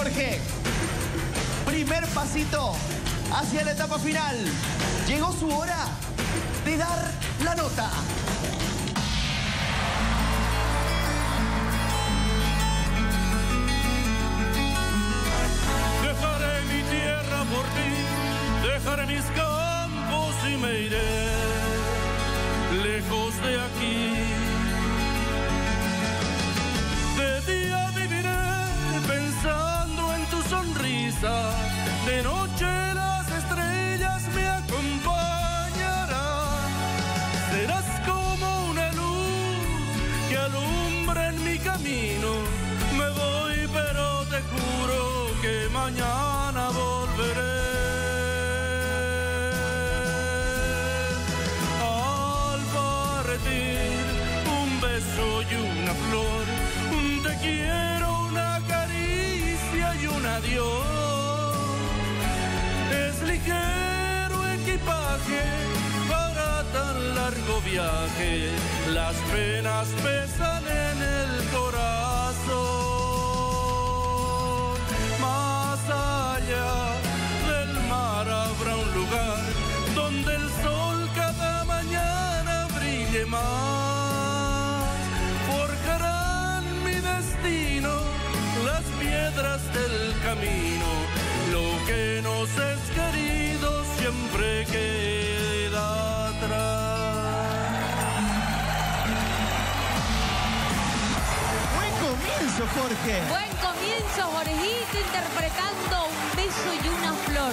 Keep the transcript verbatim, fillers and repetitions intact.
Jorge. Primer pasito hacia la etapa final. Llegó su hora de dar la nota. Dejaré mi tierra por ti, dejaré mis campos y me iré lejos de aquí. De día viviré pensando en tu sonrisa, de noche las estrellas me acompañarán. Serás como una luz que alumbra en mi camino. Me voy pero te juro que mañana volveré. Al partir un beso y una flor, un te quiero, una caricia y un adiós. Es ligero equipaje para tan largo viaje, las penas pesan en el corazón. Más allá del mar habrá un lugar donde el sol cada mañana brille más. Forjarán mi destino las piedras del camino, lo que nos es querido siempre queda atrás. Buen comienzo, Jorge. Buen comienzo, Jorgito, interpretando Un beso y una flor.